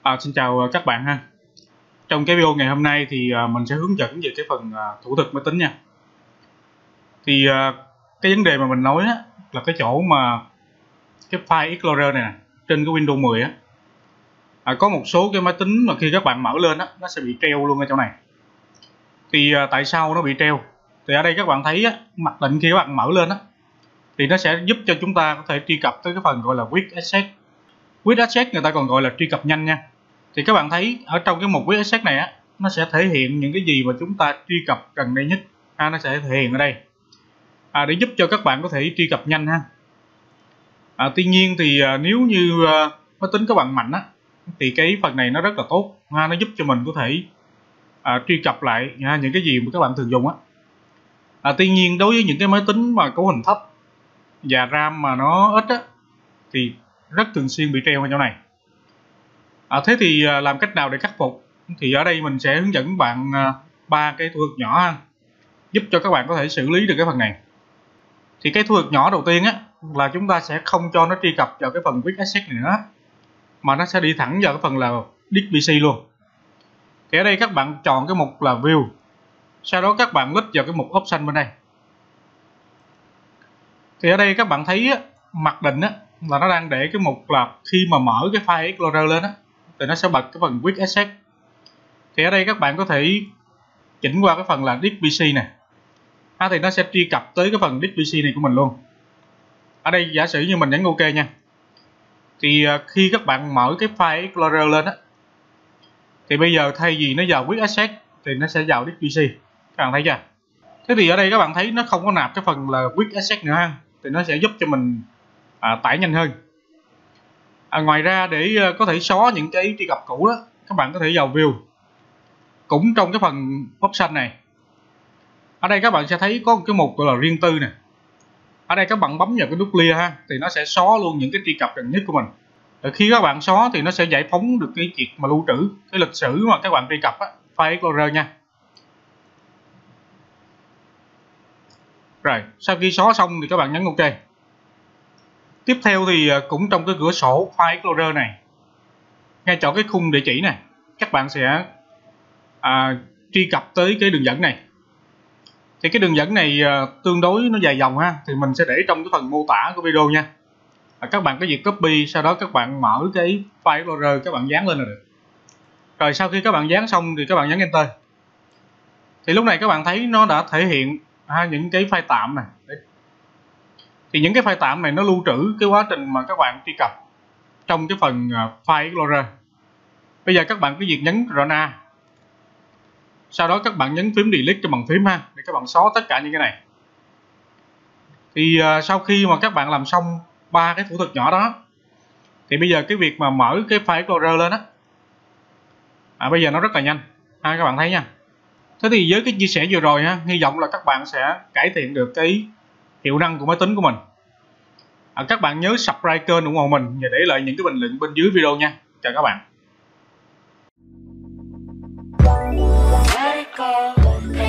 Xin chào các bạn ha. Trong cái video ngày hôm nay thì mình sẽ hướng dẫn về cái phần thủ thuật máy tính nha. Thì cái vấn đề mà mình nói á, là cái chỗ mà cái file Explorer này nè, trên cái Windows 10 á, có một số cái máy tính mà khi các bạn mở lên á, nó sẽ bị treo luôn ở chỗ này. Thì tại sao nó bị treo? Thì ở đây các bạn thấy á, mặc định khi các bạn mở lên á, thì nó sẽ giúp cho chúng ta có thể truy cập tới cái phần gọi là Quick Access. Quick Access người ta còn gọi là truy cập nhanh nha. Thì các bạn thấy ở trong cái mục Quick Access này á, nó sẽ thể hiện những cái gì mà chúng ta truy cập gần đây nhất. Nó sẽ thể hiện ở đây để giúp cho các bạn có thể truy cập nhanh ha. Tuy nhiên thì nếu như máy tính các bạn mạnh á, thì cái phần này nó rất là tốt, nó giúp cho mình có thể truy cập lại những cái gì mà các bạn thường dùng á. Tuy nhiên đối với những cái máy tính mà cấu hình thấp và RAM mà nó ít á, thì rất thường xuyên bị treo ở chỗ này. Thế thì làm cách nào để khắc phục? Thì ở đây mình sẽ hướng dẫn bạn 3 cái thủ thuật nhỏ ha, giúp cho các bạn có thể xử lý được cái phần này. Thì cái thủ thuật nhỏ đầu tiên á, là chúng ta sẽ không cho nó truy cập vào cái phần Quick Access này nữa, mà nó sẽ đi thẳng vào cái phần là Disk PC luôn. Thì ở đây các bạn chọn cái mục là View, sau đó các bạn click vào cái mục Option bên đây. Thì ở đây các bạn thấy á, mặc định á, là nó đang để cái mục là khi mà mở cái file Explorer lên á, thì nó sẽ bật cái phần Quick Access. Thì ở đây các bạn có thể chỉnh qua cái phần là Disk PC này, thì nó sẽ truy cập tới cái phần Disk PC này của mình luôn. Ở đây giả sử như mình nhấn OK nha, thì khi các bạn mở cái file Explorer lên á, thì bây giờ thay vì nó vào Quick Access thì nó sẽ vào Disk PC. Các bạn thấy chưa? Thế thì ở đây các bạn thấy nó không có nạp cái phần là Quick Access nữa ha, thì nó sẽ giúp cho mình tải nhanh hơn. Ngoài ra để có thể xóa những cái truy cập cũ đó, các bạn có thể vào View, cũng trong cái phần Option này. Ở đây các bạn sẽ thấy có một cái mục gọi là riêng tư nè. Ở đây các bạn bấm vào cái nút clear ha, thì nó sẽ xóa luôn những cái truy cập gần nhất của mình. Khi các bạn xóa thì nó sẽ giải phóng được cái việc mà lưu trữ cái lịch sử mà các bạn truy cập á, file Explorer nha. Rồi, sau khi xóa xong thì các bạn nhấn OK. Tiếp theo thì cũng trong cái cửa sổ file Explorer này, ngay chỗ cái khung địa chỉ này, các bạn sẽ truy cập tới cái đường dẫn này. Thì cái đường dẫn này tương đối nó dài dòng ha, thì mình sẽ để trong cái phần mô tả của video nha. Các bạn có việc copy, sau đó các bạn mở cái file Explorer, các bạn dán lên là được. Rồi sau khi các bạn dán xong thì các bạn nhấn Enter. Thì lúc này các bạn thấy nó đã thể hiện những cái file tạm này. Thì những cái file tạm này nó lưu trữ cái quá trình mà các bạn truy cập trong cái phần file Explorer. Bây giờ các bạn có việc nhấn Run A, sau đó các bạn nhấn phím Delete cho bằng phím ha, để các bạn xóa tất cả những cái này. Thì sau khi mà các bạn làm xong 3 cái thủ thuật nhỏ đó, thì bây giờ cái việc mà mở cái file Explorer lên á, bây giờ nó rất là nhanh các bạn thấy nha. Thế thì với cái chia sẻ vừa rồi ha, hy vọng là các bạn sẽ cải thiện được cái hiệu năng của máy tính của mình. Các bạn nhớ subscribe kênh ủng hộ mình và để lại những cái bình luận bên dưới video nha. Chào các bạn.